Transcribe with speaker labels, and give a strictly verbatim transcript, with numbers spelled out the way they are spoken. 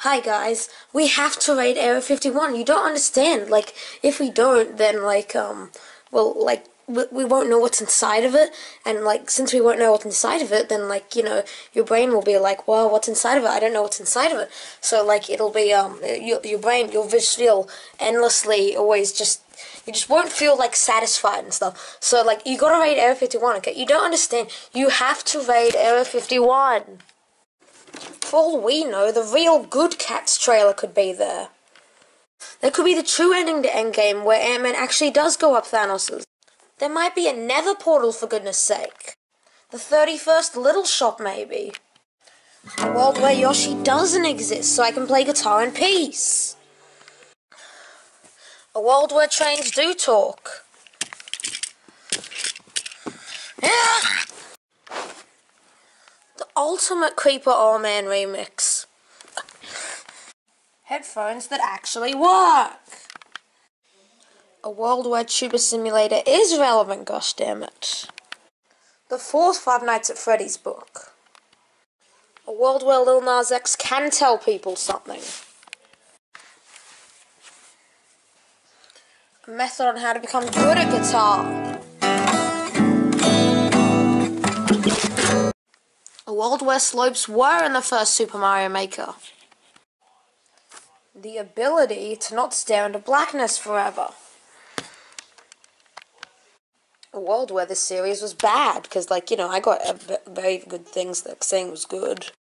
Speaker 1: Hi guys, we have to raid Area fifty-one. You don't understand. Like, if we don't, then like, um, well, like, we, we won't know what's inside of it. And like, since we won't know what's inside of it, then like, you know, your brain will be like, well, what's inside of it? I don't know what's inside of it. So like, it'll be, um, your, your brain, you'll just feel endlessly always just, you just won't feel like satisfied and stuff. So like, you gotta raid Area fifty-one, okay? You don't understand. You have to raid Area fifty-one. For all we know, the real Good Cats trailer could be there. There could be the true ending to Endgame where Ant-Man actually does go up Thanos's. There might be a Nether portal, for goodness sake. The thirty-first Little Shop, maybe. A world where Yoshi doesn't exist, so I can play guitar in peace. A world where trains do talk. Yeah. The ultimate Creeper All Man remix. Headphones that actually work. A world where Tuber Simulator is relevant, gosh damn it. The fourth Five Nights at Freddy's book. A world where Lil Nas X can tell people something. A method on how to become good at guitar. A world where slopes were in the first Super Mario Maker. The ability to not stare into blackness forever. A world where this series was bad, because, like, you know, I got a very good things that saying was good.